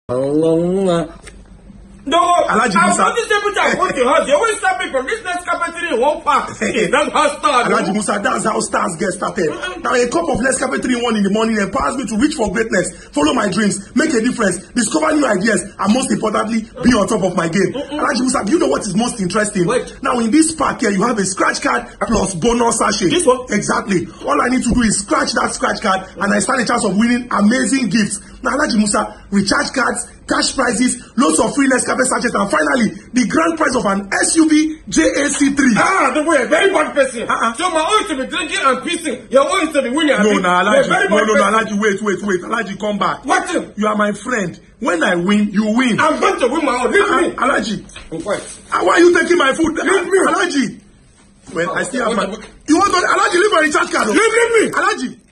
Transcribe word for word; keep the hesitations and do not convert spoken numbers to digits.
No, Alhaji Musa. I'm not able to go to house. They always stop me from this next carpentry in one park. That's how stars. Alhaji Musa, that's how stars get started. Mm-hmm. Now, a cup of less carpentry in one in the morning empowers me to reach for greatness, follow my dreams, make a difference, discover new ideas, and most importantly, be on top of my game. Mm-hmm. Alhaji Musa, do you know what is most interesting? Wait. Now, in this pack here, you have a scratch card plus bonus sachet. This one? Exactly. All I need to do is scratch that scratch card, and I stand a chance of winning amazing gifts. Now, Alhaji Musa, recharge cards, cash prizes, loads of free Nescafe sachets, and finally, the grand prize of an S U V J A C three. Ah, the way, very bad person. Uh-uh. So my own to be drinking and pissing, your own to be winning. No, no, Alhaji, very no, bad no, no, person. Alhaji, wait, wait, wait, Alhaji, come back. What thing? You are my friend. When I win, you win. I'm going to win my own. Leave uh-uh. me. Alhaji. I'm quiet. Why are you taking my food? Leave me. Alhaji. Well, oh, I still have what my... the... You want to... Alhaji, leave my recharge card. Leave, leave me. Alhaji.